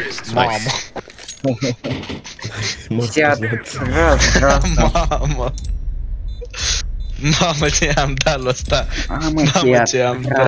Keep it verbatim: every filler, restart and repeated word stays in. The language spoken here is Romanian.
Mamă. Mamă. Mamă ce am dat lui ăsta. Mamă ce am dat.